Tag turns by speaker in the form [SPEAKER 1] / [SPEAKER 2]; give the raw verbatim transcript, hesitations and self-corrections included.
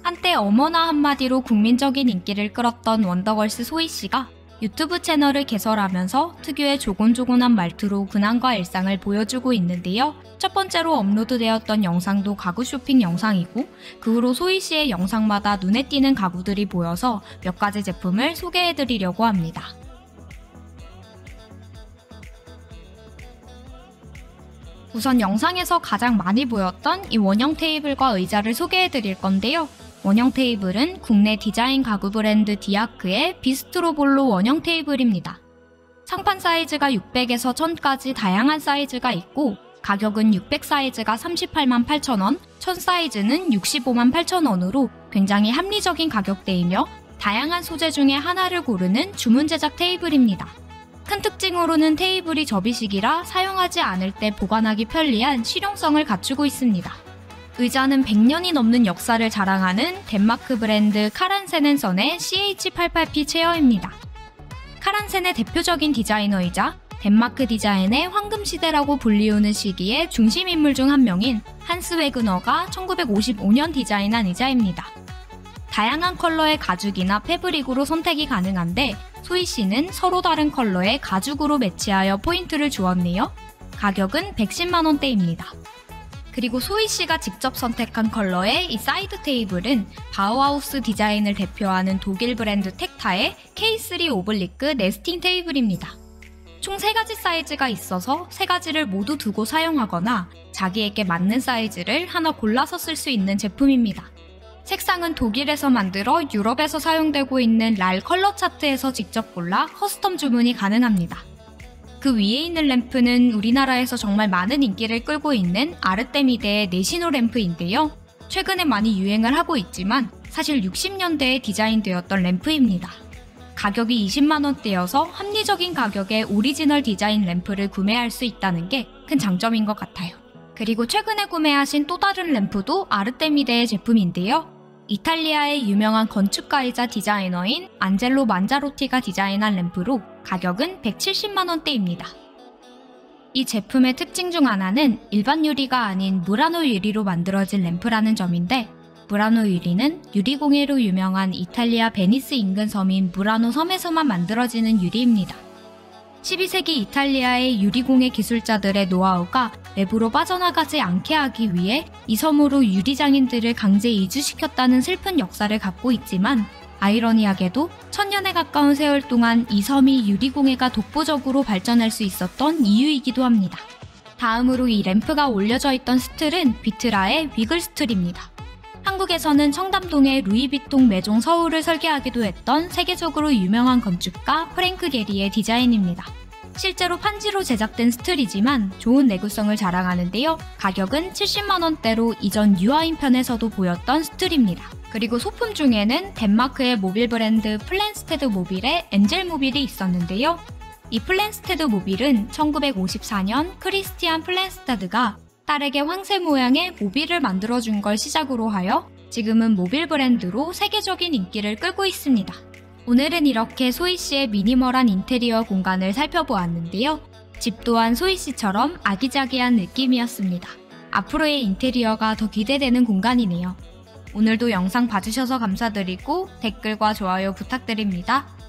[SPEAKER 1] 한때 어머나 한마디로 국민적인 인기를 끌었던 원더걸스 소희씨가 유튜브 채널을 개설하면서 특유의 조곤조곤한 말투로 근황과 일상을 보여주고 있는데요. 첫 번째로 업로드되었던 영상도 가구 쇼핑 영상이고 그 후로 소희씨의 영상마다 눈에 띄는 가구들이 보여서 몇 가지 제품을 소개해드리려고 합니다. 우선 영상에서 가장 많이 보였던 이 원형 테이블과 의자를 소개해드릴 건데요. 원형 테이블은 국내 디자인 가구 브랜드 디아크의 비스트로볼로 원형 테이블입니다. 상판 사이즈가 육백에서 천까지 다양한 사이즈가 있고 가격은 육백 사이즈가 삼십팔만 팔천 원, 천 사이즈는 육십오만 팔천 원으로 굉장히 합리적인 가격대이며 다양한 소재 중에 하나를 고르는 주문 제작 테이블입니다. 큰 특징으로는 테이블이 접이식이라 사용하지 않을 때 보관하기 편리한 실용성을 갖추고 있습니다. 의자는 백 년이 넘는 역사를 자랑하는 덴마크 브랜드 카란센앤선의 씨에이치 팔십팔 피 체어입니다. 카란센의 대표적인 디자이너이자 덴마크 디자인의 황금시대라고 불리우는 시기의 중심인물 중 한 명인 한스 웨그너가 천구백오십오 년 디자인한 의자입니다. 다양한 컬러의 가죽이나 패브릭으로 선택이 가능한데 소희씨는 서로 다른 컬러의 가죽으로 매치하여 포인트를 주었네요. 가격은 백십만 원대입니다. 그리고 소희씨가 직접 선택한 컬러의 이 사이드 테이블은 바우하우스 디자인을 대표하는 독일 브랜드 텍타의 케이 쓰리 오블리크 네스팅 테이블입니다. 총 세 가지 사이즈가 있어서 세 가지를 모두 두고 사용하거나 자기에게 맞는 사이즈를 하나 골라서 쓸 수 있는 제품입니다. 색상은 독일에서 만들어 유럽에서 사용되고 있는 랄 컬러 차트에서 직접 골라 커스텀 주문이 가능합니다. 그 위에 있는 램프는 우리나라에서 정말 많은 인기를 끌고 있는 아르테미데의 네시노 램프인데요. 최근에 많이 유행을 하고 있지만 사실 육십 년대에 디자인되었던 램프입니다. 가격이 이십만 원대여서 합리적인 가격에 오리지널 디자인 램프를 구매할 수 있다는 게 큰 장점인 것 같아요. 그리고 최근에 구매하신 또 다른 램프도 아르테미데의 제품인데요. 이탈리아의 유명한 건축가이자 디자이너인 안젤로 만자로티가 디자인한 램프로 가격은 백칠십만 원대입니다. 이 제품의 특징 중 하나는 일반 유리가 아닌 무라노 유리로 만들어진 램프라는 점인데 무라노 유리는 유리공예로 유명한 이탈리아 베니스 인근 섬인 무라노 섬에서만 만들어지는 유리입니다. 십이 세기 이탈리아의 유리공예 기술자들의 노하우가 외부로 빠져나가지 않게 하기 위해 이 섬으로 유리장인들을 강제 이주시켰다는 슬픈 역사를 갖고 있지만 아이러니하게도 천년에 가까운 세월 동안 이 섬이 유리공예가 독보적으로 발전할 수 있었던 이유이기도 합니다. 다음으로 이 램프가 올려져 있던 스틀은 비트라의 위글 스틀입니다. 한국에서는 청담동의 루이비통 매종 서울을 설계하기도 했던 세계적으로 유명한 건축가 프랭크 게리의 디자인입니다. 실제로 판지로 제작된 스틀이지만 좋은 내구성을 자랑하는데요. 가격은 칠십만 원대로 이전 유아인 편에서도 보였던 스틀입니다. 그리고 소품 중에는 덴마크의 모빌 브랜드 플랜스테드 모빌의 엔젤 모빌이 있었는데요. 이 플랜스테드 모빌은 천구백오십사 년 크리스티안 플랜스테드가 딸에게 황새 모양의 모빌을 만들어준 걸 시작으로 하여 지금은 모빌 브랜드로 세계적인 인기를 끌고 있습니다. 오늘은 이렇게 소희씨의 미니멀한 인테리어 공간을 살펴보았는데요. 집 또한 소희씨처럼 아기자기한 느낌이었습니다. 앞으로의 인테리어가 더 기대되는 공간이네요. 오늘도 영상 봐주셔서 감사드리고 댓글과 좋아요 부탁드립니다.